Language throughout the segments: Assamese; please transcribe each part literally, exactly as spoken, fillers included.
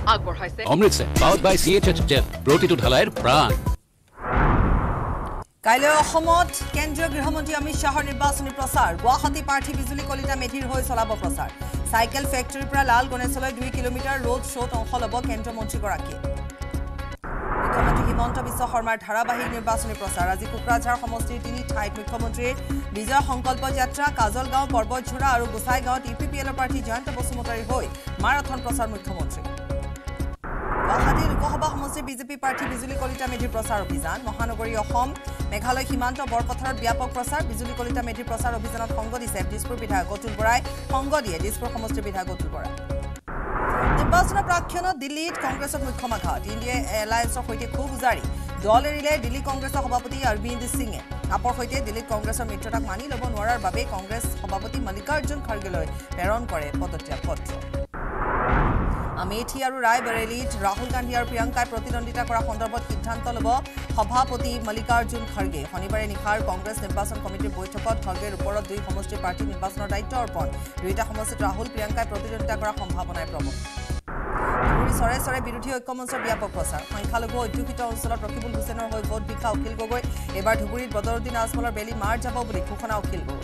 আগবঢ়াইছে Amritsar powered by C H H জেল প্ৰতিটো ঢালাইৰ প্ৰাণ কাইলৈ অসমত কেন্দ্ৰীয় গৃহমন্ত্ৰী অমিত শ্বাহৰ নিৰ্বাচনী প্ৰচাৰ গুৱাহাটী প্ৰাৰ্থী বিজুলী কলিতা মেধিৰ হৈ চলাব প্ৰচাৰ সাইকেল ফেক্টৰীৰ পৰা লাল গণেশলৈ দুই কিলোমিটাৰ ৰোড শ্ব'ত অংশ ল'ব কেন্দ্ৰীয় মন্ত্ৰীগৰাকীয়ে মুখ্যমন্ত্ৰী হিমন্ত বিশ্ব শৰ্মাৰ ধাৰাবাহিক নিৰ্বাচনী প্ৰচাৰ আজি কোকৰাঝাৰ সমষ্টিৰ তিনি ঠাইত মুখ্যমন্ত্ৰীৰ বিজয় সংকল্প যাত্ৰা কাজলগাঁও পৰ্বতঝোৰা আৰু গোসাইগাঁৱত ইউ পি পি এলৰ প্ৰাৰ্থী জয়ন্ত বসুমতাৰীৰ হৈ মাৰাথন প্ৰচাৰ মুখ্যমন্ত্ৰী গুৱাহাটী লোকসভা সমষ্টিৰ বিজেপি প্ৰাৰ্থী বিজুলী কলিতা মেধিৰ প্ৰচাৰ অভিযান মহানগৰী অসম মেঘালয় সীমান্ত বৰপথাৰত ব্যাপক প্ৰচাৰ বিজুলী কলিতা মেধিৰ প্ৰচাৰ অভিযানত সংগ দিছে দিছপুৰ বিধায়ক অতুল বৰাই সংগ দিয়ে দিছপুৰ সমষ্টিৰ বিধায়ক অতুল বৰাই নিৰ্বাচনৰ প্ৰাক্ষণত দিল্লীত কংগ্ৰেছৰ মুখ্যমাঘাত ইণ্ডিয়া এলায়েন্সৰ সৈতে খুব উজাৰি দল এৰিলে দিল্লী কংগ্ৰেছৰ সভাপতি অৰবিন্দ সিঙে আপৰ সৈতে দিল্লীত কংগ্ৰেছৰ মিত্ৰতাক মানি ল'ব নোৱাৰাৰ বাবে কংগ্ৰেছ সভাপতি মল্লিকাৰ্জুন খৰ্গেলৈ প্ৰেৰণ কৰে পদত্যাগ পত্ৰ আমেঠি আৰু ৰায়বৰেলীত ৰাহুল গান্ধী আৰু প্ৰিয়ংকাই প্ৰতিদ্বন্দ্বিতা কৰা সন্দৰ্ভত সিদ্ধান্ত ল'ব সভাপতি মল্লিকাৰ্জুন খৰ্গে শনিবাৰে নিশাৰ কংগ্ৰেছ নিৰ্বাচন কমিটিৰ বৈঠকত খৰ্গেৰ ওপৰত দুই সমষ্টিৰ প্ৰাৰ্থী নিৰ্বাচনৰ দায়িত্ব অৰ্পণ দুইটা সমষ্টিত ৰাহুল প্ৰিয়ংকাই প্ৰতিদ্বন্দ্বিতা কৰাৰ সম্ভাৱনাই প্ৰবল চৰে চৰে বিৰোধী ঐক্যমঞ্চৰ ব্যাপক প্ৰচাৰ সংখ্যালঘু অধ্যুষিত অঞ্চলত ৰকিবুল হুছেইনৰ হৈ ভোট ভিক্ষা অখিল গগৈ এইবাৰ ধুবুৰীত বদৰুদ্দিন আজমলৰ বেলি মাৰ যাব বুলি ঘোষণা অখিল গগৈ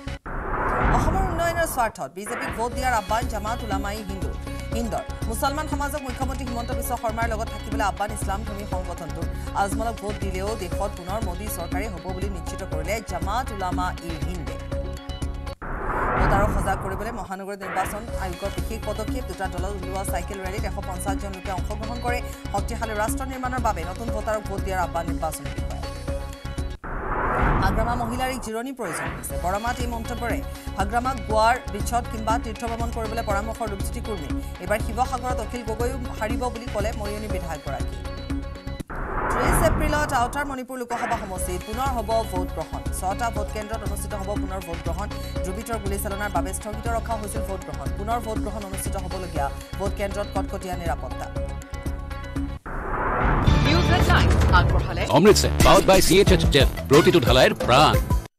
অসমৰ উন্নয়নৰ স্বাৰ্থত বিজেপিক ভোট দিয়াৰ আহ্বান জামাত উলামাই হিন্দু হিন্দৰ মুছলমান সমাজক মুখ্যমন্ত্ৰী হিমন্ত বিশ্ব শৰ্মাৰ লগত থাকিবলৈ আহ্বান ইছলামধৰ্মী সংগঠনটোৰ আজমলক ভোট দিলেও দেশত পুনৰ মোদী চৰকাৰে হ'ব বুলি নিশ্চিত কৰিলে জামাত উলামা ই হিন্দে ভোটাৰক সজাগ কৰিবলৈ মহানগৰ নিৰ্বাচন আয়োগৰ বিশেষ পদক্ষেপ দুটা দলত উলিওৱা চাইকেল ৰেলীত এশ পঞ্চাছ জন লোকে অংশগ্ৰহণ কৰে শক্তিশালী ৰাষ্ট্ৰ নিৰ্মাণৰ বাবে নতুন ভোটাৰক ভোট দিয়াৰ আহ্বান নিৰ্বাচনী বিষয়া হাগ্ৰামা মহিলাৰ এক জিৰণি প্ৰয়োজন হৈছে বৰমাত এই মন্তব্যৰে হাগ্ৰামাক গোৱাৰ বিচ্ছদ কিংবা তীৰ্থ ভ্ৰমণ কৰিবলৈ পৰামৰ্শ ৰূপজ্যোতি কুৰ্মী এইবাৰ শিৱসাগৰত অখিল গগৈও হাৰিব বুলি ক'লে মৰিয়নী বিধায়কগৰাকী ত্ৰিছ এপ্ৰিলত আউটাৰ মণিপুৰ লোকসভা সমষ্টিত পুনৰ হ'ব ভোট গ্ৰহণ ছটা ভোট কেন্দ্ৰত অনুষ্ঠিত হ'ব পুনৰ ভোট গ্ৰহণ ধ্ৰুৱিতৰ গুলীচালনাৰ বাবে স্থগিত ৰখা হৈছিল ভোট গ্ৰহণ পুনৰ ভোট গ্ৰহণ অনুষ্ঠিত হ'বলগীয়া ভোট কেন্দ্ৰত কটকটীয়া নিৰাপত্তা Amritsar powered by C H H জেল প্ৰতিটো ঢালাইৰ প্ৰাণ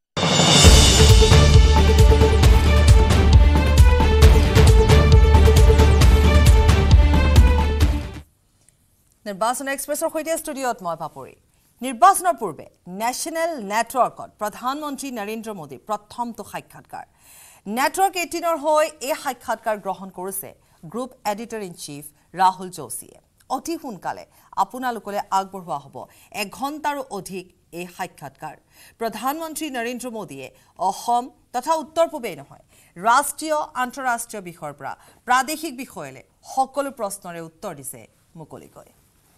নিৰ্বাচন এক্সপ্ৰেছৰ সৈতে ষ্টুডিঅ'ত মই পাপৰি নিৰ্বাচনৰ পূৰ্বে নেশ্যনেল নেটৱৰ্কত প্ৰধানমন্ত্ৰী নৰেন্দ্ৰ মোদীৰ প্ৰথমটো সাক্ষাৎকাৰ নেটৱৰ্ক এইটিনৰ হৈ এই সাক্ষাৎকাৰ গ্ৰহণ কৰিছে group editor in chief Rahul যোশীয়ে অতি সোনকালে আপোনালোকলৈ আগবঢ়োৱা হ'ব এঘণ্টাৰো অধিক এই সাক্ষাৎকাৰ প্ৰধানমন্ত্ৰী নৰেন্দ্ৰ মোদীয়ে অসম তথা উত্তৰ পূবেই নহয় ৰাষ্ট্ৰীয় আন্তঃৰাষ্ট্ৰীয় বিষয়ৰ পৰা প্ৰাদেশিক বিষয়লৈ সকলো প্ৰশ্নৰে উত্তৰ দিছে মুকলিকৈ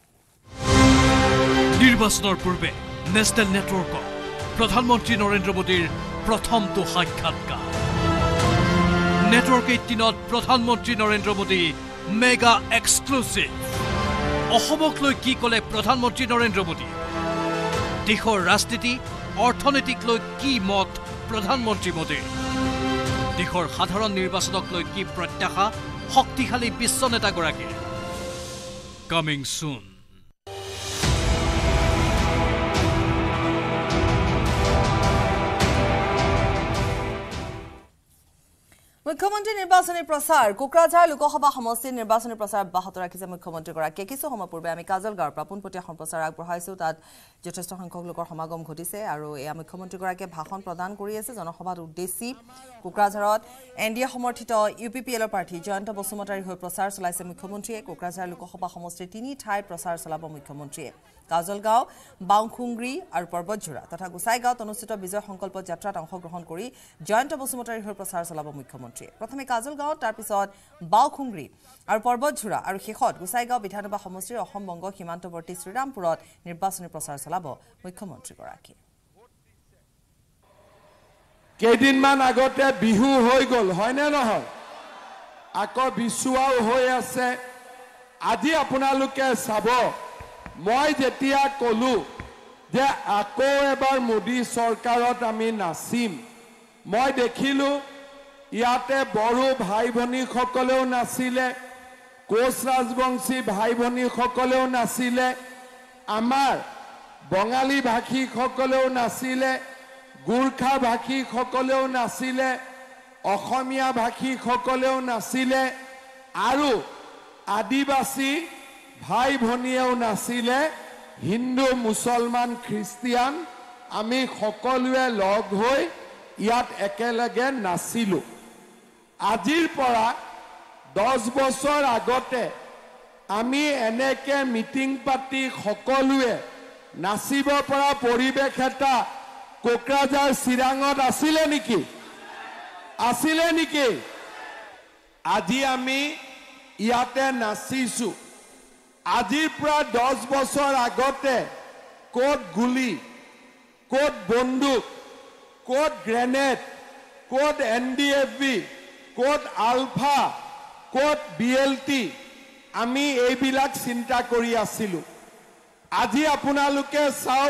নিৰ্বাচনৰ পূৰ্বে নেশ্যনেল নেটৱৰ্কত প্ৰধানমন্ত্ৰী নৰেন্দ্ৰ মোদীৰ প্ৰথমটো সাক্ষাৎকাৰ নেটৱৰ্ক এইটিনত প্ৰধানমন্ত্ৰী নৰেন্দ্ৰ মোদী মেগা এক্সক্লুচিভ অসমক লৈ কি ক'লে প্ৰধানমন্ত্ৰী নৰেন্দ্ৰ মোদী দেশৰ ৰাজনীতি অৰ্থনীতিক লৈ কি মত প্ৰধানমন্ত্ৰী মোদীৰ দেশৰ সাধাৰণ নিৰ্বাচনক লৈ কি প্ৰত্যাশা শক্তিশালী বিশ্ব নেতাগৰাকীৰ কামিং সুন মুখ্যমন্ত্ৰী নিৰ্বাচনী প্ৰচাৰ কোকৰাঝাৰ লোকসভা সমষ্টিৰ নিৰ্বাচনী প্ৰচাৰ অব্যাহত ৰাখিছে মুখ্যমন্ত্ৰীগৰাকীয়ে কিছু সময় পূৰ্বে আমি কাজলগাঁৱৰ পৰা পোনপটীয়া সম্প্ৰচাৰ আগবঢ়াইছো তাত যথেষ্ট সংখ্যক লোকৰ সমাগম ঘটিছে আৰু এয়া মুখ্যমন্ত্ৰীগৰাকীয়ে ভাষণ প্ৰদান কৰি আছে জনসভাত উদ্দেশ্যি কোকৰাঝাৰত এন ডি এ সমৰ্থিত ইউ পি পি এলৰ প্ৰাৰ্থী জয়ন্ত বসুমতাৰীৰ হৈ প্ৰচাৰ চলাইছে মুখ্যমন্ত্ৰীয়ে কোকৰাঝাৰ লোকসভা সমষ্টিৰ তিনি ঠাইত প্ৰচাৰ চলাব মুখ্যমন্ত্ৰীয়ে কাজলগাঁও বাউংখুংগ্ৰী আৰু পৰ্বতঝোৰা তথা গোসাইগাঁৱত অনুষ্ঠিত বিজয় সংকল্প যাত্ৰাত অংশগ্ৰহণ কৰি জয়ন্ত বসুমতাৰীৰ হৈ প্ৰচাৰ চলাব মুখ্যমন্ত্ৰীয়ে প্ৰথমে কাজলগাঁৱত তাৰপিছত বাউংখুংগ্ৰী আৰু পৰ্বতঝোৰা আৰু শেষত গোসাইগাঁও বিধানসভা সমষ্টিৰ অসম বংগ সীমান্তৱৰ্তী শ্ৰীৰামপুৰত নিৰ্বাচনী প্ৰচাৰ চলাব মুখ্যমন্ত্ৰীগৰাকীয়ে কেইদিনমান আগতে বিহু হৈ গ'ল হয়নে নহয় আকৌ বিচুৱাও হৈ আছে আজি আপোনালোকে চাব মই যেতিয়া কলো যে আকৌ এবাৰ মোদী চৰকাৰত আমি নাচিম মই দেখিলো ইয়াতে বড়ো ভাই ভনীসকলেও নাছিলে কোচ ৰাজবংশী ভাই ভনীসকলেও নাছিলে আমাৰ বঙালী ভাষীসকলেও নাছিলে গুৰ্খা ভাষীসকলেও নাছিলে অসমীয়া ভাষীসকলেও নাছিলে আৰু আদিবাসী ভাই ভনীয়েও নাছিলে হিন্দু মুছলমান খ্ৰীষ্টিয়ান আমি সকলোৱে লগ হৈ ইয়াত একেলগে নাচিলোঁ আজিৰ পৰা দহ বছৰ আগতে আমি এনেকে মিটিং পাতি সকলোৱে নাচিব পৰা পৰিৱেশ এটা কোকৰাঝাৰ চিৰাঙত আছিলে নেকি আছিলে নেকি আজি আমি ইয়াতে নাচিছোঁ আজিৰ পৰা দহ বছৰ আগতে ক'ত গুলি ক'ত বন্দুক ক'ত গ্ৰেনেড ক'ত এন ডি এফ বি ক'ত আলফা ক'ত বি এল টি আমি এইবিলাক চিন্তা কৰি আছিলোঁ আজি আপোনালোকে চাওক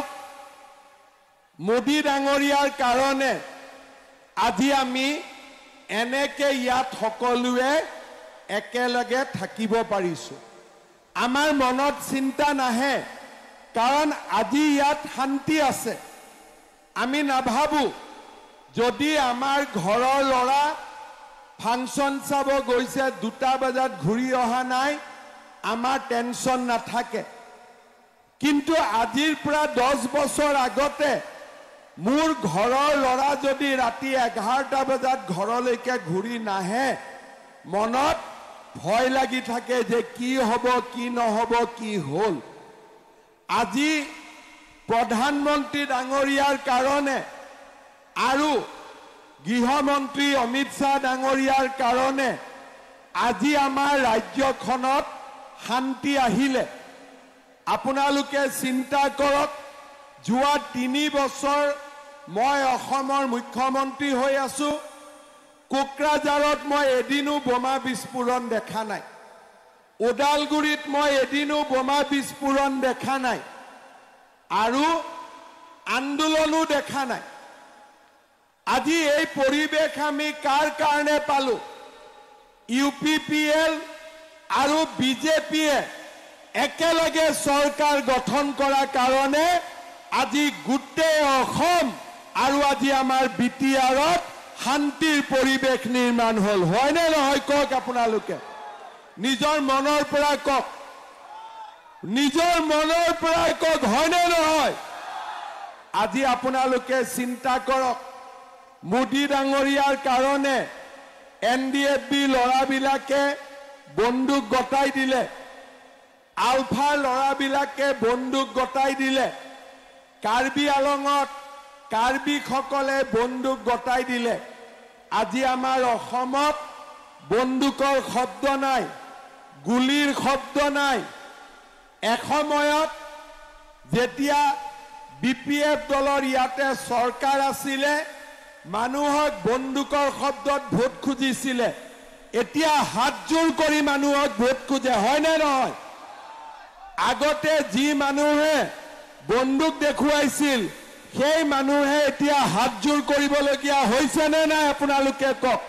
মোদী ডাঙৰীয়াৰ কাৰণে আজি আমি এনেকে ইয়াত সকলোৱে একেলগে থাকিব পাৰিছোঁ আমাৰ মনত চিন্তা নাহে কাৰণ আজি ইয়াত শান্তি আছে আমি নাভাবো যদি আমাৰ ঘৰৰ ল'ৰা ফাংচন চাব গৈছে দুটা বজাত ঘূৰি অহা নাই আমাৰ টেনচন নাথাকে কিন্তু আজিৰ পৰা দহ বছৰ আগতে মোৰ ঘৰৰ ল'ৰা যদি ৰাতি এঘাৰটা বজাত ঘৰলৈকে ঘূৰি নাহে মনত ভয় লাগি থাকে যে কি হ'ব কি নহ'ব কি হ'ল আজি প্ৰধানমন্ত্ৰী ডাঙৰীয়াৰ কাৰণে আৰু গৃহমন্ত্ৰী অমিত শ্বাহ ডাঙৰীয়াৰ কাৰণে আজি আমাৰ ৰাজ্যখনত শান্তি আহিলে আপোনালোকে চিন্তা কৰক যোৱা তিনি বছৰ মই অসমৰ মুখ্যমন্ত্ৰী হৈ আছো কোকৰাঝাৰত মই এদিনো বোমা বিস্ফোৰণ দেখা নাই ওদালগুৰিত মই এদিনো বোমা বিস্ফোৰণ দেখা নাই আৰু আন্দোলনো দেখা নাই আজি এই পৰিৱেশ আমি কাৰ কাৰণে পালো ইউ পি পি এল আৰু বিজেপিয়ে একেলগে চৰকাৰ গঠন কৰাৰ কাৰণে আজি গোটেই অসম আৰু আজি আমাৰ বি টি আৰত শান্তিৰ পৰিৱেশ নিৰ্মাণ হ'ল হয়নে নহয় কওক আপোনালোকে নিজৰ মনৰ পৰা কওক নিজৰ মনৰ পৰা কওক হয়নে নহয় আজি আপোনালোকে চিন্তা কৰক মোদী ডাঙৰীয়াৰ কাৰণে এন ডি এফ বি ল'ৰাবিলাকে বন্দুক গতাই দিলে আলফাৰ ল'ৰাবিলাকে বন্দুক গতাই দিলে কাৰ্বি আলঙত কাৰ্বিসকলে বন্দুক গতাই দিলে আজি আমাৰ অসমত বন্দুকৰ শব্দ নাই গুলিৰ শব্দ নাই এসময়ত যেতিয়া বি পি এফ দলৰ ইয়াতে চৰকাৰ আছিলে মানুহক বন্দুকৰ শব্দত ভোট খুজিছিলে এতিয়া হাতজোৰ কৰি মানুহক ভোট খোজে হয়নে নহয় আগতে যি মানুহে বন্দুক দেখুৱাইছিল সেই মানুহে এতিয়া হাতজোৰ কৰিবলগীয়া হৈছে নে নাই আপোনালোকে কওক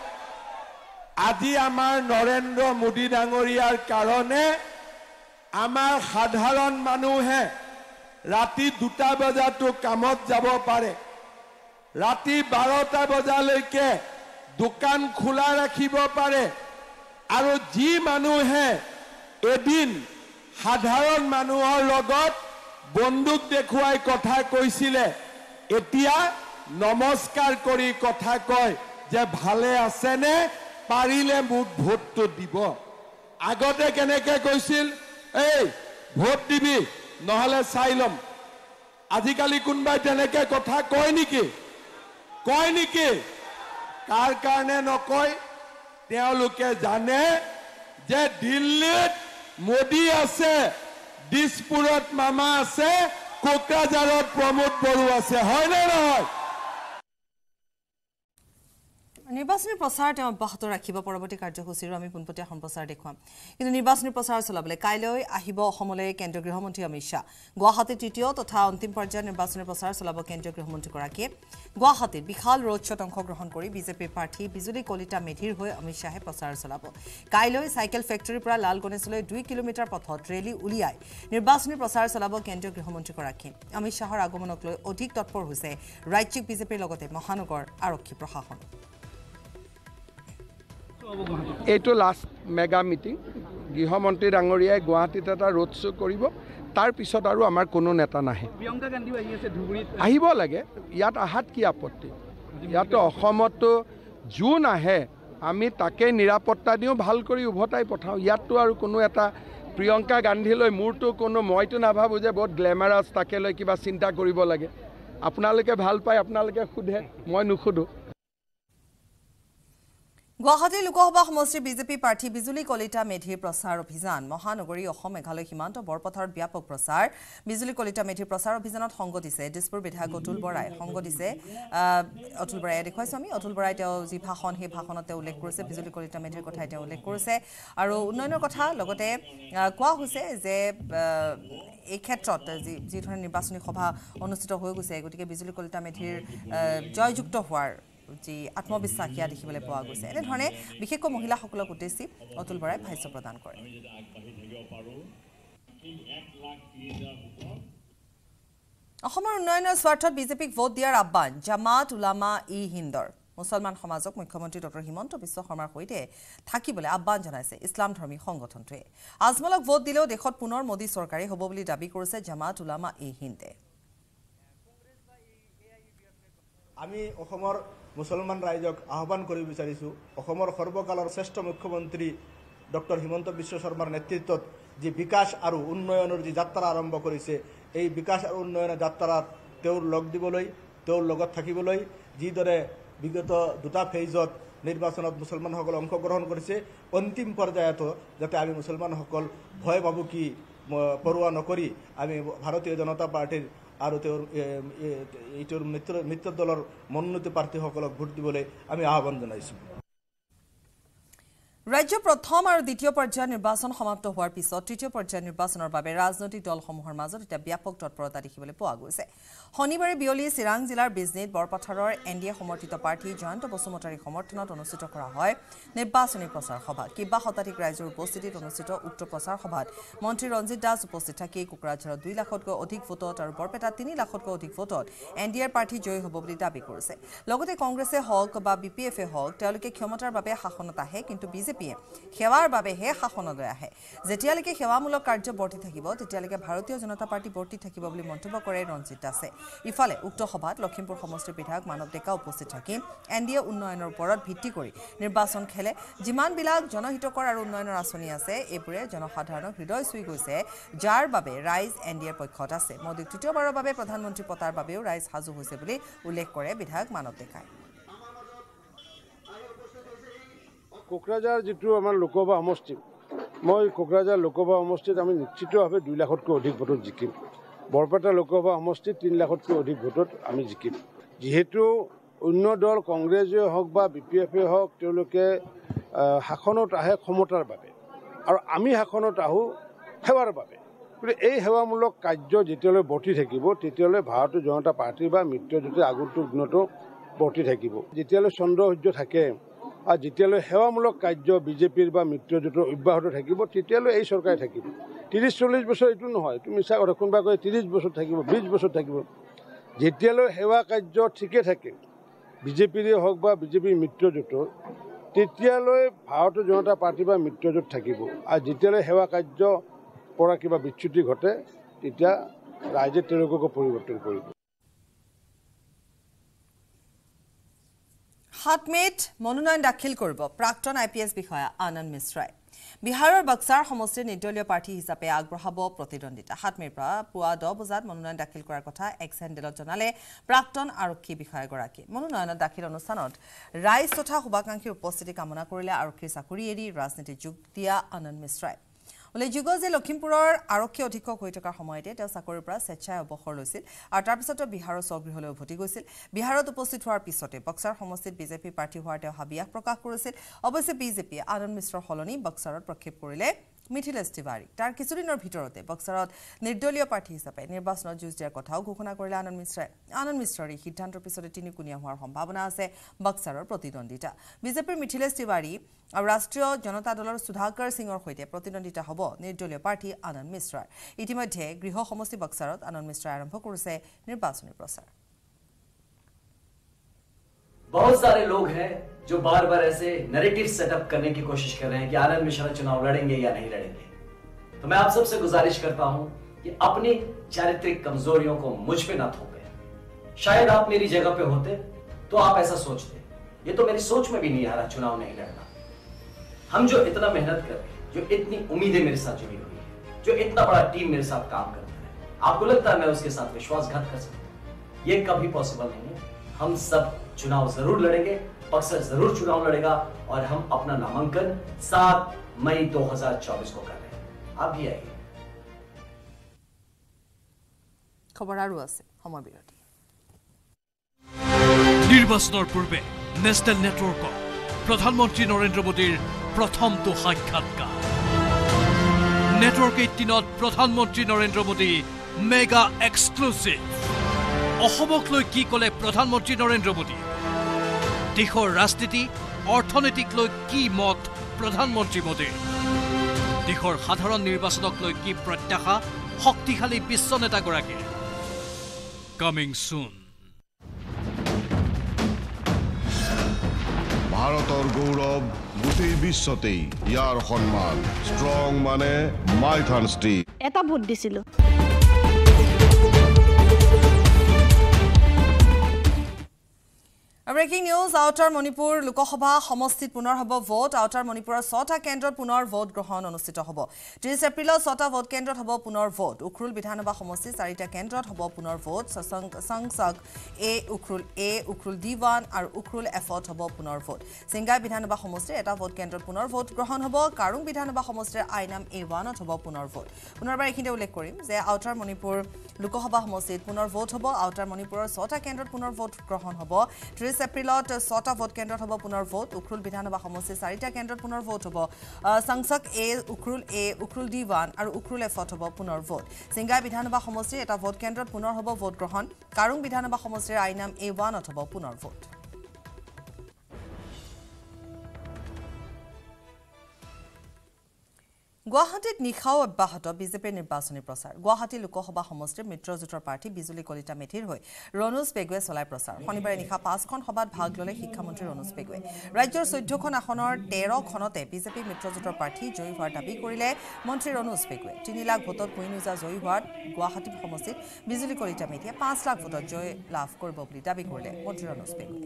আজি আমাৰ নৰেন্দ্ৰ মোদী ডাঙৰীয়াৰ কাৰণে আমাৰ সাধাৰণ মানুহে ৰাতি দুটা বজাতো কামত যাব পাৰে ৰাতি বাৰটা বজালৈকে দোকান খোলা ৰাখিব পাৰে আৰু যি মানুহে এদিন সাধাৰণ মানুহৰ লগত বন্দুক দেখুৱাই কথা কৈছিলে এতিয়া নমস্কাৰ কৰি কথা কয় যে ভালে আছে নে পাৰিলে মোক ভোটটো দিব আগতে কেনেকৈ কৈছিল এই ভোট দিবি নহলে চাই লম আজিকালি কোনবাই তেনেকৈ কথা কয় নেকি কয় নেকি কাৰ কাৰণে নকয় তেওঁলোকে জানে যে দিল্লীত মোদী আছে দিছপুৰত মামা আছে কোকৰাঝাৰত প্ৰমোদ বড়ো আছে হয়নে নহয় নিৰ্বাচনী প্ৰচাৰ তেওঁ অব্যাহত ৰাখিব পৰৱৰ্তী কাৰ্যসূচীৰ আমি পোনপটীয়া সম্প্ৰচাৰ দেখুৱাম কিন্তু নিৰ্বাচনী প্ৰচাৰ চলাবলৈ কাইলৈ আহিব অসমলৈ কেন্দ্ৰীয় গৃহমন্ত্ৰী অমিত শ্বাহ গুৱাহাটীত তৃতীয় তথা অন্তিম পৰ্যায়ৰ নিৰ্বাচনী প্ৰচাৰ চলাব কেন্দ্ৰীয় গৃহমন্ত্ৰীগৰাকীয়ে গুৱাহাটীত বিশাল ৰোড শ্ব'ত অংশগ্ৰহণ কৰি বিজেপিৰ প্ৰাৰ্থী বিজুলী কলিতা মেধিৰ হৈ অমিত শ্বাহে প্ৰচাৰ চলাব কাইলৈ চাইকেল ফেক্টৰীৰ পৰা লাল গণেশলৈ দুই কিলোমিটাৰ পথত ৰেলী উলিয়াই নিৰ্বাচনী প্ৰচাৰ চলাব কেন্দ্ৰীয় গৃহমন্ত্ৰীগৰাকীয়ে অমিত শ্বাহৰ আগমনক লৈ অধিক তৎপৰ হৈছে ৰাজ্যিক বিজেপিৰ লগতে মহানগৰ আৰক্ষী প্ৰশাসন এইটো লাষ্ট মেগা মিটিং গৃহমন্ত্ৰী ডাঙৰীয়াই গুৱাহাটীত এটা ৰোড শ্ব' কৰিব তাৰ পিছত আৰু আমাৰ কোনো নেতা নাহে প্ৰিয়ংকা গান্ধীও আহি আছে ধুবুৰীত আহিব লাগে ইয়াত আহাত কি আপত্তি ইয়াতো অসমতো যোন আহে আমি তাকে নিৰাপত্তা দিওঁ ভাল কৰি উভতাই পঠাওঁ ইয়াততো আৰু কোনো এটা প্ৰিয়ংকা গান্ধীলৈ মোৰতো কোনো মইতো নাভাবোঁ যে বহুত গ্লেমাৰাছ তাকে লৈ কিবা চিন্তা কৰিব লাগে আপোনালোকে ভাল পায় আপোনালোকে সোধে মই নুসুধো গুৱাহাটী লোকসভা সমষ্টিৰ বিজেপি প্ৰাৰ্থী বিজুলী কলিতা মেধিৰ প্ৰচাৰ অভিযান মহানগৰী অসম মেঘালয় সীমান্ত বৰপথাৰত ব্যাপক প্ৰচাৰ বিজুলী কলিতা মেধিৰ প্ৰচাৰ অভিযানত সংগ দিছে দিছপুৰ বিধায়ক অতুল বৰাই সংগ দিছে অতুল বৰাই দেখুৱাইছো আমি অতুল বৰাই তেওঁ যি ভাষণ সেই ভাষণত তেওঁ উল্লেখ কৰিছে বিজুলী কলিতা মেধিৰ কথাই তেওঁ উল্লেখ কৰিছে আৰু উন্নয়নৰ কথা লগতে কোৱা হৈছে যে এই ক্ষেত্ৰত যি যি ধৰণে নিৰ্বাচনী সভা অনুষ্ঠিত হৈ গৈছে গতিকে বিজুলী কলিতা মেধিৰ জয়যুক্ত হোৱাৰ যি আত্মবিশ্বাস ইয়া দেখিবলৈ পোৱা গৈছে এনেধৰণে বিশেষকৈ মহিলাসকলক উদ্দেশ্যি অতুল বৰাই ভাষ্য প্ৰদান কৰে অসমৰ উন্নয়নৰ স্বাৰ্থত বিজেপিক ভোট দিয়াৰ আহ্বান জামাত উলামা ই হিন্দৰ মুছলমান সমাজক মুখ্যমন্ত্ৰী ডক্টৰ হিমন্ত বিশ্ব শৰ্মাৰ সৈতে থাকিবলৈ আহ্বান জনাইছে ইছলাম ধৰ্মী সংগঠনটোৱে আজমলক ভোট দিলেও দেশত পুনৰ মোদী চৰকাৰে হ'ব বুলি দাবী কৰিছে জামাত উলামা ই হিন্দে আমি অসমৰ মুছলমান ৰাইজক আহ্বান কৰিব বিচাৰিছোঁ অসমৰ সৰ্বকালৰ শ্ৰেষ্ঠ মুখ্যমন্ত্ৰী ডক্টৰ হিমন্ত বিশ্ব শৰ্মাৰ নেতৃত্বত যি বিকাশ আৰু উন্নয়নৰ যি যাত্ৰা আৰম্ভ কৰিছে এই বিকাশ আৰু উন্নয়নৰ যাত্ৰাত তেওঁৰ লগ দিবলৈ তেওঁৰ লগত থাকিবলৈ যিদৰে বিগত দুটা ফেজত নিৰ্বাচনত মুছলমানসকলে অংশগ্ৰহণ কৰিছে অন্তিম পৰ্যায়তো যাতে আমি মুছলমানসকল ভয় ভাবুকি পৰোৱা নকৰি আমি ভাৰতীয় জনতা পাৰ্টিৰ আৰু তেওঁৰ এইটোৰ মিত্ৰ মিত্ৰ দলৰ মনোনীত প্ৰাৰ্থীসকলক ভোট দিবলৈ আমি আহ্বান জনাইছোঁ ৰাজ্য প্ৰথম আৰু দ্বিতীয় পৰ্যায়ৰ নিৰ্বাচন সমাপ্ত হোৱাৰ পিছত তৃতীয় পৰ্যায়ৰ নিৰ্বাচনৰ বাবে ৰাজনৈতিক দলসমূহৰ মাজত এটা ব্যাপক তৎপৰতা দেখিবলৈ পোৱা গৈছে শনিবাৰে বিয়লি চিৰাং জিলাৰ বিজনীত বৰপথাৰৰ এন ডি এ সমৰ্থিত প্ৰাৰ্থী জয়ন্ত বসুমতাৰীৰ সমৰ্থনত অনুষ্ঠিত কৰা হয় নিৰ্বাচনী প্ৰচাৰ সভা কিবা শতাধিক ৰাইজৰ উপস্থিতিত অনুষ্ঠিত উক্ত প্ৰচাৰ সভাত মন্ত্ৰী ৰঞ্জিত দাস উপস্থিত থাকি কোকৰাঝাৰত দুই লাখতকৈ অধিক ভোটত আৰু বৰপেটাত তিনি লাখতকৈ অধিক ভোটত এন ডি এৰ প্ৰাৰ্থী জয়ী হ'ব বুলি দাবী কৰিছে লগতে কংগ্ৰেছে হওক বা বি পি এফে হওক তেওঁলোকে ক্ষমতাৰ বাবে শাসনত আহে কিন্তু বিজেপিয়ে সেৱাৰ বাবেহে শাসনলৈ আহে যেতিয়ালৈকে সেৱামূলক কাৰ্য বৰ্তি থাকিব তেতিয়ালৈকে ভাৰতীয় জনতা পাৰ্টি বৰ্তি থাকিব বুলি মন্তব্য কৰে ৰঞ্জিত দাসে ইফালে উক্ত সভাত লখিমপুৰ সমষ্টিৰ বিধায়ক মানৱ ডেকা উপস্থিত থাকি এন ডি এ উন্নয়নৰ ওপৰত ভিত্তি কৰি নিৰ্বাচন খেলে যিমানবিলাক জনহিতকৰ আৰু উন্নয়নৰ আঁচনি আছে এইবোৰে জনসাধাৰণক হৃদয় চুই গৈছে যাৰ বাবে ৰাইজ এন ডি এৰ পক্ষত আছে মোদীক তৃতীয়বাৰৰ বাবে প্ৰধানমন্ত্ৰী পতাৰ বাবেও ৰাইজ সাজু হৈছে বুলি উল্লেখ কৰে বিধায়ক মানৱ ডেকাই কোকৰাঝাৰ যিটো আমাৰ লোকসভা সমষ্টি মই কোকৰাঝাৰ লোকসভা সমষ্টিত আমি নিশ্চিতভাৱে দুই লাখতকৈ অধিক ভোটত জিকিম বৰপেটা লোকসভা সমষ্টিত তিনি লাখতকৈ অধিক ভোটত আমি জিকিম যিহেতু অন্য দল কংগ্ৰেছে হওক বা বি পি এফে হওক তেওঁলোকে শাসনত আহে ক্ষমতাৰ বাবে আৰু আমি শাসনত আহোঁ সেৱাৰ বাবে গতিকে এই সেৱামূলক কাৰ্য যেতিয়ালৈ বৰ্তি থাকিব তেতিয়ালৈ ভাৰতীয় জনতা পাৰ্টি বা মিত্ৰজোঁটে আগন্তুক দিনতো বৰ্তি থাকিব যেতিয়ালৈ চন্দ্ৰ সূৰ্য থাকে আৰু যেতিয়ালৈ সেৱামূলক কাৰ্য বিজেপিৰ বা মিত্ৰজোঁটৰ অব্যাহত থাকিব তেতিয়ালৈ এই চৰকাৰে থাকিব ত্ৰিছ চল্লিছ বছৰ এইটো নহয় তুমি মিছা কথা কোনোবা কয় ত্ৰিছ বছৰ থাকিব বিছ বছৰ থাকিব যেতিয়ালৈ সেৱা কাৰ্য ঠিকে থাকে বিজেপিৰে হওক বা বিজেপিৰ মিত্ৰজোঁটৰ তেতিয়ালৈ ভাৰতীয় জনতা পাৰ্টি বা মিত্ৰজোঁট থাকিব আৰু যেতিয়ালৈ সেৱা কাৰ্য পৰা কিবা বিচ্যুতি ঘটে তেতিয়া ৰাইজে তেওঁলোককো পৰিৱৰ্তন কৰিব সাত মে'ত মনোনয়ন দাখিল কৰিব প্ৰাক্তন আই পি এছ বিষয়া আনন্দ মিশ্ৰাই বিহাৰৰ বক্সাৰ সমষ্টিৰ নিৰ্দলীয় প্ৰাৰ্থী হিচাপে আগবঢ়াব প্ৰতিদ্বন্দ্বিতা সাত মে'ৰ পৰা পুৱা দহ বজাত মনোনয়ন দাখিল কৰাৰ কথা এক্স হেণ্ডেলত জনালে প্ৰাক্তন আৰক্ষী বিষয়াগৰাকীয়ে মনোনয়নত দাখিল অনুষ্ঠানত ৰাইজ তথা শুভাকাংক্ষীৰ উপস্থিতি কামনা কৰিলে আৰক্ষীৰ চাকৰি এৰি ৰাজনীতিত যোগ দিয়া আনন্দ মিশ্ৰাই উল্লেখযোগ্য যে লখিমপুৰৰ আৰক্ষী অধীক্ষক হৈ থকাৰ সময়তে তেওঁ চাকৰিৰ পৰা স্বেচ্ছাই অৱসৰ লৈছিল আৰু তাৰ পিছতে বিহাৰৰ স্বগৃহলৈ উভতি গৈছিল বিহাৰত উপস্থিত হোৱাৰ পিছতে বক্সাৰ সমষ্টিত বিজেপি প্ৰাৰ্থী হোৱাৰ তেওঁ হাবিয়াস প্ৰকাশ কৰিছিল অৱশ্যে বিজেপিয়ে আনন্দ মিশ্ৰৰ সলনি বক্সাৰত প্ৰক্ষেপ কৰিলে মিথিলেশ তিৱাৰী তাৰ কিছুদিনৰ ভিতৰতে বক্সাৰত নিৰ্দলীয় প্ৰাৰ্থী হিচাপে নিৰ্বাচনত যুঁজ দিয়াৰ কথাও ঘোষণা কৰিলে আনন্দ মিশ্ৰাই আনন্দ মিশ্ৰৰ এই সিদ্ধান্তৰ পিছতে তিনিকুণীয়া হোৱাৰ সম্ভাৱনা আছে বক্সাৰৰ প্ৰতিদ্বন্দ্বিতা বিজেপিৰ মিথিলেশ তিৱাৰী আৰু ৰাষ্ট্ৰীয় জনতা দলৰ সুধাকৰ সিঙৰ সৈতে প্ৰতিদ্বন্দ্বিতা হ'ব নিৰ্দলীয় প্ৰাৰ্থী আনন্দ মিশ্ৰাৰ ইতিমধ্যে গৃহ সমষ্টি বক্সাৰত আনন্দ মিশ্ৰাই আৰম্ভ কৰিছে নিৰ্বাচনী প্ৰচাৰ बहुत सारे लोग हैं जो बार बार ऐसे नैरेटिव सेटअप करने की कोशिश कर रहे हैं कि आनंद मिश्रा चुनाव लड़ेंगे या नहीं लड़ेंगे। तो मैं आप सबसे गुजारिश करता हूं कि अपनी चारित्रिक कमजोरियों को मुझ पे ना थोपें। शायद आप मेरी जगह पे होते तो आप ऐसा सोचते, ये तो मेरी सोच में भी नहीं आ रहा चुनाव नहीं लड़ना। हम जो इतना मेहनत कर रहे हैं, जो इतनी उम्मीदें मेरे साथ जुड़ी हुई है, जो इतना बड़ा टीम मेरे साथ काम करता है, आपको लगता है मैं उसके साथ विश्वासघात कर सकता हूं? ये कभी पॉसिबल नहीं है। हम सब चुनाव जरूर लड़ेंगे, पक्सर जरूर चुनाव लड़ेगा और हम अपना नामांकन सात मई दो हजार चौबीस को कर रहे हैं। आप भी आइए। खबर आरु আছে সময় বিৰতি। নিৰ্বাচনৰ পূৰ্বে নেশ্যনেল নেটৱৰ্কক প্ৰধানমন্ত্ৰী নৰেন্দ্ৰ মোদীৰ প্ৰথমটো সাক্ষাৎকাৰ। নেটৱৰ্ক এইটিনত প্ৰধানমন্ত্ৰী নৰেন্দ্ৰ মোদী মেগা এক্সক্লুচিভ। অসমক লৈ কি ক'লে প্ৰধানমন্ত্ৰী নৰেন্দ্ৰ মোদী? দেশৰ ৰাজনীতি অৰ্থনীতিক লৈ কি মত প্ৰধানমন্ত্ৰী মোদীৰ? দেশৰ সাধাৰণ নিৰ্বাচনক লৈ কি প্ৰত্যাশা শক্তিশালী বিশ্ব নেতাগৰাকীৰ? Coming soon. ভাৰতৰ গৌৰৱ গোটেই বিশ্বতেই ইয়াৰ সন্মান। ষ্ট্ৰং মানে মাইথান ষ্টিক। এটা ভোট দিছিলো। Breaking news. Outer Manipur Lok Sabha সমষ্টিত পুনৰ হ'ব ভোট। আউটাৰ মণিপুৰৰ ছটা কেন্দ্ৰত পুনৰ ভোট গ্ৰহণ অনুষ্ঠিত হ'ব। ত্ৰিছ এপ্ৰিলত ছটা ভোট কেন্দ্ৰত হ'ব পুনৰ ভোট। উখৰুল বিধানসভা সমষ্টিৰ চাৰিটা কেন্দ্ৰত হ'ব পুনৰ vote. Sangshak A Ukhrul A Ukhrul D one আৰু উখৰুল এফত হ'ব পুনৰ ভোট। চিংগাই বিধানসভা সমষ্টিৰ এটা ভোট কেন্দ্ৰত পুনৰ ভোট গ্ৰহণ হ'ব। কাৰুং বিধানসভা সমষ্টিৰ আইনাম এ ওৱানত হ'ব পুনৰ ভোট। পুনৰবাৰ এইখিনিতে উল্লেখ কৰিম যে আউটাৰ মণিপুৰ লোকসভা সমষ্টিত পুনৰ ভোট হ'ব। আউটাৰ মণিপুৰৰ ছটা কেন্দ্ৰত পুনৰ ভোট গ্ৰহণ হ'ব। ত্ৰিছ এপ্ৰিলত ছটা ভোট কেন্দ্ৰত হ'ব পুনৰ ভোট। উখৰুল বিধানসভা সমষ্টিৰ চাৰিটা কেন্দ্ৰত পুনৰ ভোট হ'ব। Sangshak A Ukhrul A Ukhrul D one আৰু উখৰুল এফত হ'ব পুনৰ ভোট। চিংগাই বিধানসভা সমষ্টিৰ এটা ভোট কেন্দ্ৰত পুনৰ হ'ব ভোট গ্ৰহণ। কাৰুং বিধানসভা সমষ্টিৰ আইনাম এ ওৱানত হ'ব পুনৰ ভোট। গুৱাহাটীত নিশাও অব্যাহত বিজেপিৰ নিৰ্বাচনী প্ৰচাৰ। গুৱাহাটী লোকসভা সমষ্টিৰ মিত্ৰজোঁটৰ প্ৰাৰ্থী বিজুলী কলিতা মেধিৰ হৈ ৰণোজ পেগুৱে চলাই প্ৰচাৰ। শনিবাৰে নিশা পাঁচখন সভাত ভাগ ল'লে শিক্ষামন্ত্ৰী ৰণোজ পেগুৱে। ৰাজ্যৰ চৈধ্যখন আসনৰ তেৰখনতে বিজেপি মিত্ৰজোঁটৰ প্ৰাৰ্থী জয়ী হোৱাৰ দাবী কৰিলে মন্ত্ৰী ৰণোজ পেগুৱে। তিনি লাখ ভোটত কুইনুজা জয়ী হোৱাত গুৱাহাটী সমষ্টিত বিজুলী কলিতা মেধিয়ে পাঁচ লাখ ভোটত জয় লাভ কৰিব বুলি দাবী কৰিলে মন্ত্ৰী ৰণোজ পেগুৱে।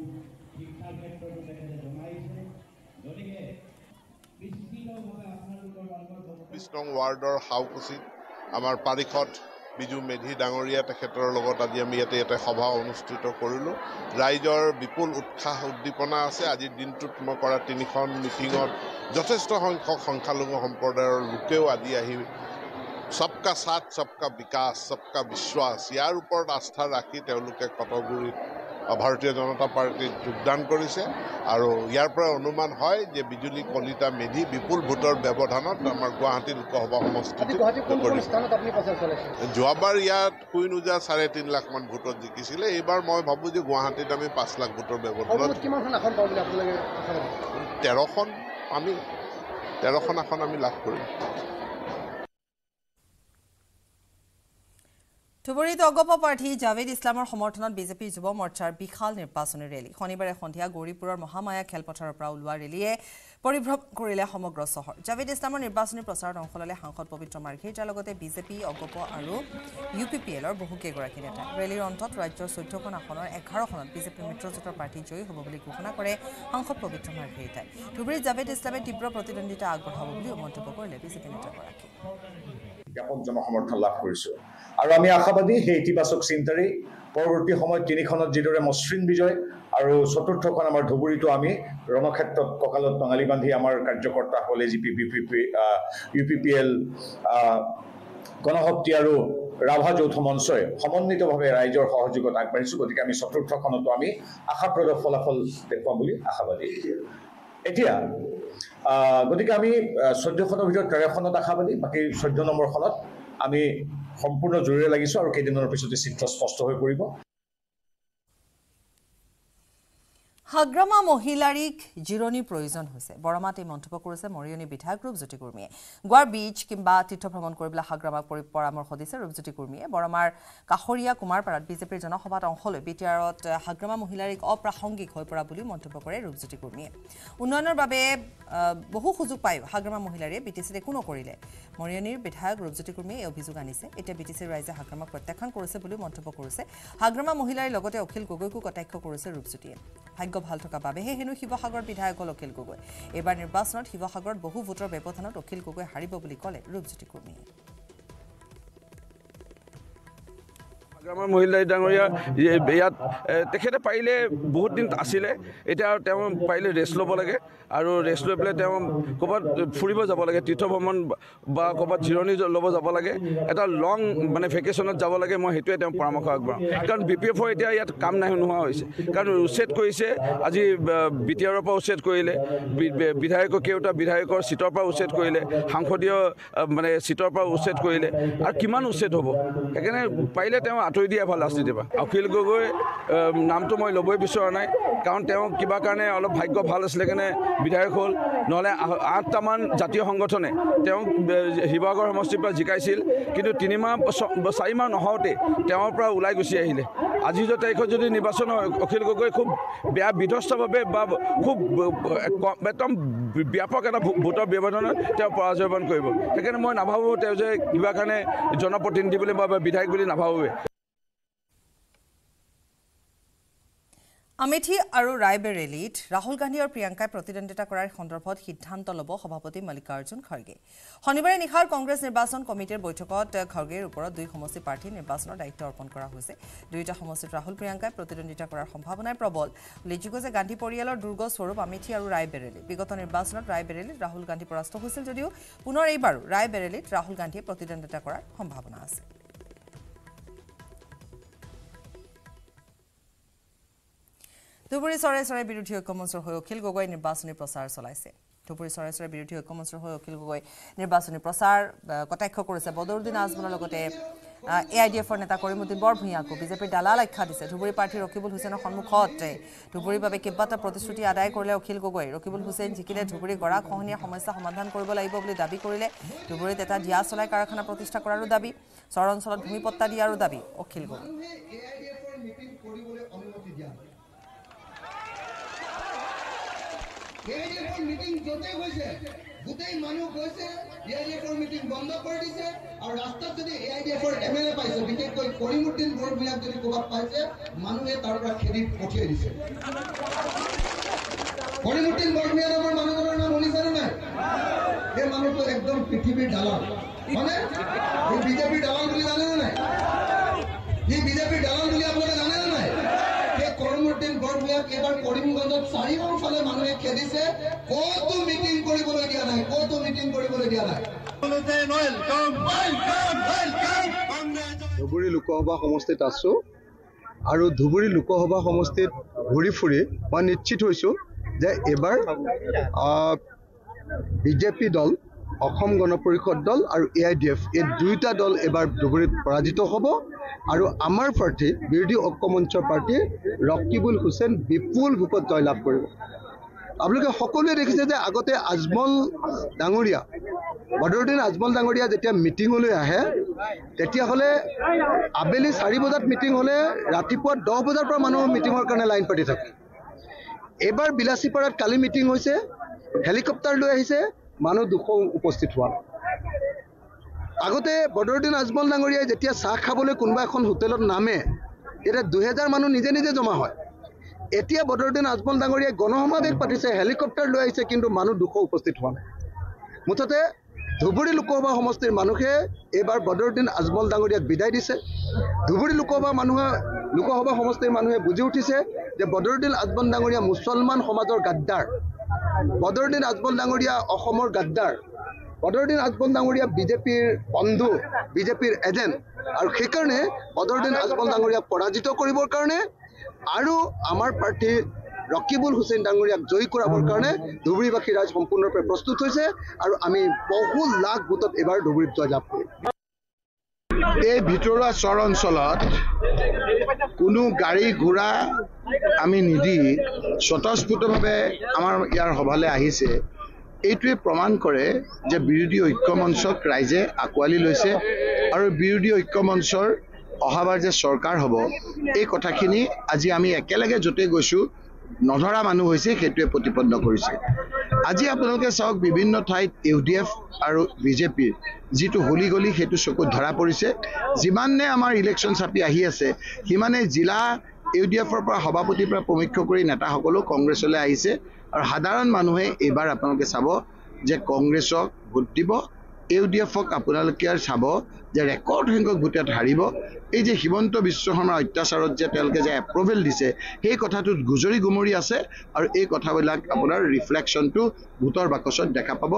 বিশ নং ৱাৰ্ডৰ হাউকুচিত আমাৰ পাৰিষদ বিজু মেধি ডাঙৰীয়া তেখেতৰ লগত আজি আমি ইয়াতে ইয়াতে সভা অনুষ্ঠিত কৰিলোঁ। ৰাইজৰ বিপুল উৎসাহ উদ্দীপনা আছে। আজিৰ দিনটোত মই কৰা তিনিখন মিটিঙত যথেষ্ট সংখ্যক সংখ্যালঘু সম্প্ৰদায়ৰ লোকেও আজি আহি সবকা সাথ সবকা বিকাশ সবকা বিশ্বাস ইয়াৰ ওপৰত আস্থা ৰাখি তেওঁলোকে কটগুৰিত ভাৰতীয় জনতা পাৰ্টীত যোগদান কৰিছে আৰু ইয়াৰ পৰা অনুমান হয় যে বিজুলী কলিতা মেধি বিপুল ভোটৰ ব্যৱধানত আমাৰ গুৱাহাটী লোকসভা সমষ্টিত যোৱাবাৰ ইয়াত কুইনুজা চাৰে তিনি লাখ মান ভোটত জিকিছিলে। এইবাৰ মই ভাবোঁ যে গুৱাহাটীত আমি পাঁচ লাখ ভোটৰ ব্যৱধানত তেৰখন আমি তেৰখন আসন আমি লাভ কৰিম। ধুবুৰীত অগপ প্ৰাৰ্থী জাভেদ ইছলামৰ সমৰ্থনত বিজেপিৰ যুৱ মৰ্চাৰ বিশাল নিৰ্বাচনী ৰেলী। শনিবাৰে সন্ধিয়া গৌৰীপুৰৰ মহামায়া খেলপথাৰৰ পৰা ওলোৱা ৰেলীয়ে পৰিভ্ৰমণ কৰিলে সমগ্ৰ চহৰ। জাভেদ ইছলামৰ নিৰ্বাচনী প্ৰচাৰত অংশ ল'লে সাংসদ পবিত্ৰ মাৰ্ঘেৰিটাৰ যাৰ লগতে বিজেপি অগপ আৰু ইউ পি পি এলৰ বহু কেইগৰাকী নেতা। ৰেলীৰ অন্তত ৰাজ্যৰ চৈধ্যখন আসনৰ এঘাৰখনত বিজেপিৰ মিত্ৰজোঁটৰ প্ৰাৰ্থী জয়ী হ'ব বুলি ঘোষণা কৰে সাংসদ পবিত্ৰ মাৰ্ঘেৰিটাই। ধুবুৰীত জাভেদ ইছলামে তীব্ৰ প্ৰতিদ্বন্দ্বিতা আগবঢ়াব বুলিও মন্তব্য কৰিলে বিজেপি নেতাগৰাকীয়ে। ব্যাপক জনসমৰ্থন লাভ কৰিছোঁ আৰু আমি আশাবাদী সেই ইতিবাচক চিন্তাৰেই পৰৱৰ্তী সময়ত তিনিখনত যিদৰে মসৃণ বিজয় আৰু চতুৰ্থখন আমাৰ ধুবুৰীতো আমি ৰণক্ষেত্ৰত কঁকালত টঙালি বান্ধি আমাৰ কাৰ্যকৰ্তাসকলে G P P P P U P P L Ganashakti আৰু ৰাভা যৌথ মঞ্চই সমন্বিতভাৱে ৰাইজৰ সহযোগত আগবাঢ়িছোঁ। গতিকে আমি চতুৰ্থখনতো আমি আশাপ্ৰদ ফলাফল দেখুৱাম বুলি আশাবাদী। এতিয়া গতিকে আমি চৈধ্যখনৰ ভিতৰত তেৰখনত আশাবাদী, বাকী চৈধ্য নম্বৰখনত আমি সম্পূৰ্ণ জোৰেৰে লাগিছোঁ আৰু কেইদিনমানৰ পিছতে চিত্ৰ স্পষ্ট হৈ পৰিব। হাগ্ৰামা মহিলাৰীক জিৰণিৰ প্ৰয়োজন হৈছে বৰমাত এই মন্তব্য কৰিছে মৰিয়নী বিধায়ক ৰূপজ্যোতি কুৰ্মীয়ে গোৱাৰ বীচ কিংবা তীৰ্থ ভ্ৰমণ কৰিবলৈ হাগ্ৰামাক পৰামৰ্শ দিছে ৰূপজ্যোতি কুৰ্মীয়ে বৰমাৰ কাষৰীয়া কুমাৰপাৰাত বিজেপিৰ জনসভাত অংশ লৈ বিটিআৰত হাগ্ৰামা মহিলাৰীক অপ্ৰাসংগিক হৈ পৰা বুলি মন্তব্য কৰে ৰূপজ্যোতি কুৰ্মীয়ে উন্নয়নৰ বাবে বহু সুযোগ পায় হাগ্ৰামা মহিলাৰীয়ে বিটিচিত একো নকৰিলে মৰিয়নীৰ বিধায়ক ৰূপজ্যোতি কুৰ্মীয়ে এই অভিযোগ আনিছে এতিয়া বিটিচিৰ ৰাইজে হাগ্ৰামাক প্ৰত্যাখ্যান কৰিছে বুলি মন্তব্য কৰিছে হাগ্ৰামা মহিলাৰীৰ লগতে অখিল গগৈকো কটাক্ষ কৰিছে ৰূপজ্যোতিয়ে ভাগ্য ভাল থকা বাবেহে হেনো শিৱসাগৰ বিধায়ক হল অখিল গগৈ এবাৰ নিৰ্বাচনত শিৱসাগৰত বহু ভোটৰ ব্যৱধানত অখিল গগৈ হাৰিব বুলি ক'লে ৰূপজ্যোতি কুৰ্মীয়ে হাগ্ৰামা মহিলাৰী ডাঙৰীয়া ইয়াত তেখেতে পাৰিলে বহুত দিন আছিলে এতিয়া তেওঁ পাৰিলে ৰেষ্ট ল'ব লাগে আৰু ৰেষ্ট লৈ পেলাই তেওঁ ক'ৰবাত ফুৰিব যাব লাগে তীৰ্থ ভ্ৰমণ বা ক'ৰবাত জিৰণি ল'ব যাব লাগে এটা লং মানে ভেকেশ্যনত যাব লাগে মই সেইটোৱে তেওঁ পৰামৰ্শ আগবঢ়াওঁ কাৰণ বি পি এফৰ এতিয়া ইয়াত কাম নাই নোহোৱা হৈছে কাৰণ উচ্ছেদ কৰিছে আজি বি টি আৰৰ পৰা উচ্ছেদ কৰিলে বিধায়কৰ কেইটা বিধায়কৰ চিটৰ পৰা উচ্ছেদ কৰিলে সাংসদীয় মানে চিটৰ পৰা উচ্ছেদ কৰিলে আৰু কিমান উচ্ছেদ হ'ব সেইকাৰণে পাৰিলে তেওঁ আঁতৰি দিয়া ভাল ৰাজনীতিৰ পৰা অখিল গগৈ নামটো মই ল'বই বিচৰা নাই কাৰণ তেওঁ কিবা কাৰণে অলপ ভাগ্য ভাল আছিলে কাৰণে বিধায়ক হ'ল নহ'লে আঠটামান জাতীয় সংগঠনে তেওঁক শিৱসাগৰ সমষ্টিৰ পৰা জিকাইছিল কিন্তু তিনিমাহ চাৰি মাহ নহওঁতে তেওঁৰ পৰা ওলাই গুচি আহিলে আজিৰ তাৰিখত যদি নিৰ্বাচন হয় অখিল গগৈ খুব বেয়া বিধ্বস্তভাৱে বা খুব একদম ব্যাপক এটা ভোটৰ ব্যৱধানত তেওঁ পৰাজয় বৰণ কৰিব সেইকাৰণে মই নাভাবোঁ তেওঁ যে কিবা কাৰণে জনপ্ৰতিনিধি বুলি বা বিধায়ক বুলি নাভাবোৱে আমেথি আৰু ৰায়বেৰেলীত ৰাহুল গান্ধী আৰু প্ৰিয়ংকাই প্ৰতিদ্বন্দ্বিতা কৰাৰ সন্দৰ্ভত সিদ্ধান্ত ল'ব সভাপতি মল্লিকাৰ্জুন খৰ্গে শনিবাৰে নিশাৰ কংগ্ৰেছ নিৰ্বাচন কমিটিৰ বৈঠকত খৰ্গেৰ ওপৰত দুই সমষ্টি প্ৰাৰ্থী নিৰ্বাচনৰ দায়িত্ব অৰ্পণ কৰা হৈছে দুয়োটা সমষ্টিত ৰাহুল প্ৰিয়ংকাই প্ৰতিদ্বন্দ্বিতা কৰাৰ সম্ভাৱনাই প্ৰবল উল্লেখযোগ্য যে গান্ধী পৰিয়ালৰ দুৰ্গ স্বৰূপ আমেথি আৰু ৰায়বেৰেলী বিগত নিৰ্বাচনত ৰায়বেৰেলীত ৰাহুল গান্ধী পৰাস্ত হৈছিল যদিও পুনৰ এইবাৰো ৰায়বেৰেলীত ৰাহুল গান্ধীয়ে প্ৰতিদ্বন্দ্বিতা কৰাৰ সম্ভাৱনা আছে ধুবুৰী চৰাই চৰাই বিৰোধী ঐক্যমঞ্চৰ হৈ অখিল গগৈ নিৰ্বাচনী প্ৰচাৰ চলাইছে ধুবুৰী চৰাই চৰাই বিৰোধী ঐক্যমঞ্চৰ হৈ অখিল গগৈ নিৰ্বাচনী প্ৰচাৰ কটাক্ষ কৰিছে বদৰুদ্দিন আজমলৰ লগতে এ আই ডি এফৰ নেতা কৰিমুদ্দিন বৰভূঞাকো বিজেপিৰ দালাল আখ্যা দিছে ধুবুৰী প্ৰাৰ্থী ৰকিবুল হুছেইনৰ সন্মুখত ধুবুৰীৰ বাবে কেইবাটা প্ৰতিশ্ৰুতি আদায় কৰিলে অখিল গগৈ ৰকিবুল হুছেইন জিকিলে ধুবুৰী গৰাক খহনীয়া সমস্যা সমাধান কৰিব লাগিব বুলি দাবী কৰিলে ধুবুৰীত এটা দিয়া চলাই কাৰখানা প্ৰতিষ্ঠা কৰাৰো দাবী চৰ অঞ্চলত ভূমিপট্টা দিয়াৰো দাবী অখিল গগৈ এআইডিএফৰ মিটিং য'তে হৈছে গোটেই মানুহ গৈছে এআইডিএফৰ মিটিং বন্ধ কৰি দিছে আৰু ৰাস্তাত যদি এআইডিএফৰ এম এল এ পাইছে বিশেষকৈ কৰিমুদ্দিন বৰভূঞাক যদি ক'ৰবাত পাইছে মানুহে তাৰ পৰা খেদি পঠিয়াই দিছে কৰিমুদ্দিন বৰভূঞা নামৰ মানুহজনৰ নাম শুনিছেনে নাই এই মানুহটো একদম পৃথিৱীৰ দালাল মানে এই বিজেপিৰ দালাল বুলি জানেনে নাই এই বিজেপিৰ দালাল বুলি আপোনালোকে জানেনে নাই কৰিমুদ্দিন বৰভূঞাক এবাৰ কৰিমগঞ্জত চাৰিওফালে মানুহে খেদিছে কতো মিটিং কৰিবলৈ দিয়া নাই কতো মিটিং কৰিবলৈ দিয়া নাই ধুবুৰী লোকসভা সমষ্টিত আছোঁ আৰু ধুবুৰী লোকসভা সমষ্টিত ঘূৰি ফুৰি মই নিশ্চিত হৈছোঁ যে এইবাৰ বিজেপি দল অসম গণ পৰিষদ দল আৰু এ আই ডি এফ এই দুয়োটা দল এবাৰ ধুবুৰীত পৰাজিত হ'ব আৰু আমাৰ প্ৰাৰ্থী বিৰোধী ঐক্য মঞ্চৰ প্ৰাৰ্থী ৰকিবুল হুছেইন বিপুল ভোটত জয়লাভ কৰিব আপোনালোকে সকলোৱে দেখিছে যে আগতে আজমল ডাঙৰীয়া বদৰুদ্দিন আজমল ডাঙৰীয়া যেতিয়া মিটিঙলৈ আহে তেতিয়াহ'লে আবেলি চাৰি বজাত মিটিং হ'লে ৰাতিপুৱা দহ বজাৰ পৰা মানুহ মিটিঙৰ কাৰণে লাইন পাতি থাকে এইবাৰ বিলাচীপাৰাত কালি মিটিং হৈছে হেলিকপ্টাৰ লৈ আহিছে মানুহ দুশ উপস্থিত হোৱা আগতে বদৰুদ্দিন আজমল ডাঙৰীয়াই যেতিয়া চাহ খাবলৈ কোনোবা এখন হোটেলত নামে তেতিয়া দুহেজাৰ মানুহ নিজে নিজে জমা হয় এতিয়া বদৰুদ্দিন আজমল ডাঙৰীয়াই গণসমাৱেশ পাতিছে হেলিকপ্টাৰ লৈ আহিছে কিন্তু মানুহ দুশ উপস্থিত হোৱা নাই মুঠতে ধুবুৰী লোকসভা সমষ্টিৰ মানুহে এইবাৰ বদৰুদ্দিন আজমল ডাঙৰীয়াক বিদায় দিছে ধুবুৰী লোকসভা মানুহে লোকসভা সমষ্টিৰ মানুহে বুজি উঠিছে যে বদৰুদ্দিন আজমল ডাঙৰীয়া মুছলমান সমাজৰ গাদ্দাৰ বদৰুদ্দিন আজমল ডাঙৰীয়া অসমৰ গাদ্দাৰ বদৰুদ্দিন আজমল ডাঙৰীয়া বিজেপিৰ বন্ধু বিজেপিৰ এজেণ্ট আৰু সেইকাৰণে বদৰুদ্দিন আজমল ডাঙৰীয়াক পৰাজিত কৰিবৰ কাৰণে আৰু আমাৰ প্ৰাৰ্থী ৰকিবুল হুছেইন ডাঙৰীয়াক জয়ী কৰাবৰ কাৰণে ধুবুৰীবাসী ৰাইজ সম্পূৰ্ণৰূপে প্ৰস্তুত হৈছে আৰু আমি বহু লাখ ভোটত এবাৰ ধুবুৰীত জয়লাভ কৰিম এই ভিতৰুৱা চৰ অঞ্চলত কোনো গাড়ী ঘোঁৰা আমি নিদি স্বতঃস্ফূৰ্তভাৱে আমাৰ ইয়াৰ সভালৈ আহিছে এইটোৱে প্ৰমাণ কৰে যে বিৰোধী ঐক্য মঞ্চক ৰাইজে আঁকোৱালি লৈছে আৰু বিৰোধী ঐক্য মঞ্চৰ অহাবাৰ যে চৰকাৰ হ'ব এই কথাখিনি আজি আমি একেলগে য'তে গৈছোঁ নধৰা মানুহ হৈছে সেইটোৱে প্ৰতিপন্ন কৰিছে আজি আপোনালোকে চাওক বিভিন্ন ঠাইত ইউ ডি এফ আৰু বিজেপিৰ যিটো হলি গলি সেইটো চকুত ধৰা পৰিছে যিমানে আমাৰ ইলেকশ্যন চাপি আহি আছে সিমানে জিলা ইউ ডি এফৰ পৰা সভাপতিৰ পৰা প্ৰমুখ্য কৰি নেতাসকলো কংগ্ৰেছলৈ আহিছে আৰু সাধাৰণ মানুহে এইবাৰ আপোনালোকে চাব যে কংগ্ৰেছক ভোট দিব ইউ ডি এফক আপোনালোকে চাব যে ৰেকৰ্ড সংখ্যক ভোটত হাৰিব এই যে হিমন্ত বিশ্ব শৰ্মাৰ অত্যাচাৰত যে তেওঁলোকে যে এপ্ৰুভেল দিছে সেই কথাটোত গুজৰি গুমৰি আছে আৰু এই কথাবিলাক আপোনাৰ ৰিফ্লেকশ্যনটো ভোটৰ বাকচত দেখা পাব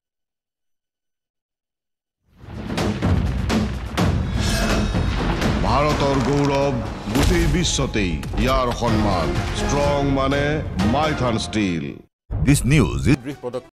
ভাৰতৰ গৌৰৱ গোটেই বিশ্বতেই ইয়াৰ সন্মান ষ্ট্ৰং মানে Maithan steel This news is